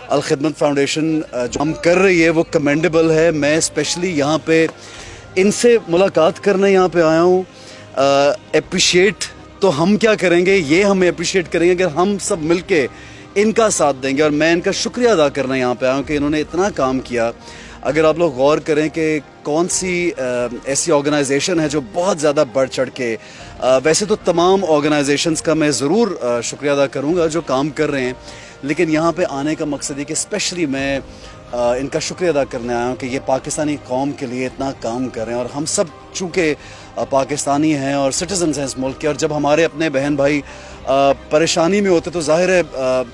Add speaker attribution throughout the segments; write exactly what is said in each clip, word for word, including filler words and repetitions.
Speaker 1: Al-Khidmat foundation جو ہم کر رہی ہے وہ کمینڈیبل ہے. میں اسپیشلی یہاں پہ ان سے ملاقات کرنے یہاں پہ آیا ہوں. اپریشیٹ تو ہم کیا کریں گے, یہ ہمیں اپریشیٹ کریں گے اگر ہم سب مل کے ان کا ساتھ دیں گے. اور میں ان کا شکریہ ادا کرنا یہاں پہ آیا ہوں کہ انہوں نے اتنا کام کیا. اگر آپ لوگ غور کریں کہ کون سی ایسی آرگنائزیشن ہے جو بہت زیادہ بڑھ چڑھ کے, ویسے تو تمام آرگنائزیشنز کا میں ضرور شکریہ ادا کروں گا جو کام کر رہے ہیں, لیکن یہاں پہ آنے کا مقصد یہ کہ اسپیشلی میں ان کا شکریہ ادا کرنے آیا ہوں کہ یہ پاکستانی قوم کے لیے اتنا کام کر رہے ہیں. اور ہم سب چونکہ پاکستانی ہیں اور سٹیزنز ہیں اس ملک کے, اور جب ہمارے اپنے بہن بھائی پریشانی میں ہوتے تو ظاہر ہے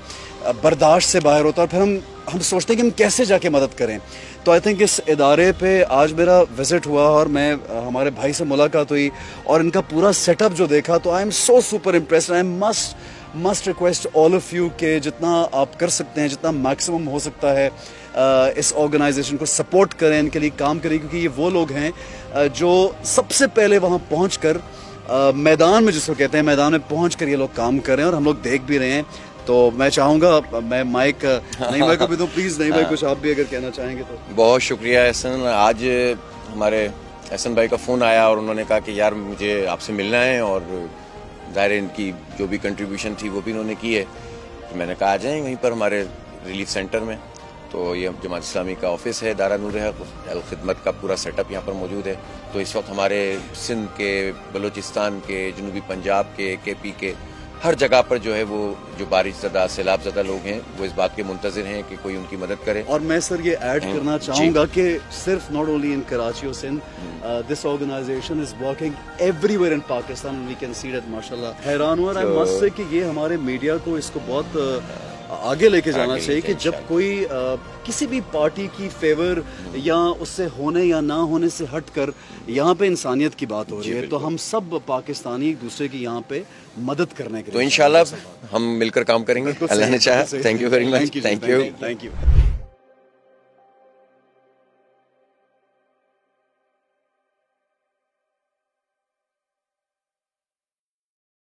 Speaker 1: برداشت سے باہر ہوتا, اور پھر ہم ہم سوچتے ہیں کہ ہم کیسے جا کے مدد کریں. تو آئی تھنک اس ادارے پہ آج میرا وزٹ ہوا اور میں ہمارے بھائی سے ملاقات ہوئی اور ان کا پورا سیٹ اپ جو دیکھا تو I am so super impressed. I must must request all of you کہ جتنا آپ کر سکتے ہیں, جتنا میکسیمم ہو سکتا ہے اس آرگنائزیشن کو سپورٹ کریں, ان کے لیے کام کریں, کیونکہ یہ وہ لوگ ہیں جو سب سے پہلے وہاں پہنچ کر میدان میں, جس کو کہتے ہیں میدان میں پہنچ کر یہ لوگ کام کر رہے ہیں اور ہم لوگ دیکھ بھی رہے ہیں. تو میں چاہوں گا میں مائک نہیں مائک کو بھی دوں پلیز. نہیں بھائی کچھ آپ بھی اگر کہنا چاہیں گے تو.
Speaker 2: بہت شکریہ احسن. آج ہمارے احسن بھائی کا فون آیا اور انہوں نے کہا کہ یار مجھے آپ سے ملنا ہے, اور ظاہر ان کی جو بھی کنٹریبیوشن تھی وہ بھی انہوں نے کی ہے. تو میں نے کہا آ جائیں وہیں پر ہمارے ریلیف سینٹر میں. تو یہ جماعت اسلامی کا آفس ہے, دارا نور ہے, الخدمت کا پورا سیٹ اپ یہاں پر موجود ہے. تو اس وقت ہمارے سندھ کے, بلوچستان کے, جنوبی پنجاب کے, کے پی کے, ہر جگہ پر جو ہے وہ جو بارش زدہ سیلاب زدہ لوگ ہیں وہ اس بات کے منتظر ہیں کہ کوئی ان کی مدد کرے.
Speaker 1: اور میں سر یہ ایڈ کرنا چاہوں گا کہ صرف ناٹ اونلی ان کراچی اور Sindh, this organization is working everywhere in Pakistan. We can see that ماشاء اللہ. حیران ہوا آئی مسٹ سے کہ یہ ہمارے میڈیا کو اس کو بہت آگے لے کے جانا چاہیے کہ جب کوئی کسی بھی پارٹی کی فیور یا اس سے ہونے یا نہ ہونے سے ہٹ کر یہاں پہ انسانیت کی بات ہو رہی ہے, تو ہم سب پاکستانی ایک دوسرے کی یہاں پہ مدد کرنے کے لیے
Speaker 2: تو انشاءاللہ ہم مل کر کام کریں گے اللہ نے چاہا. Thank you very much. Thank you.
Speaker 1: Thank you.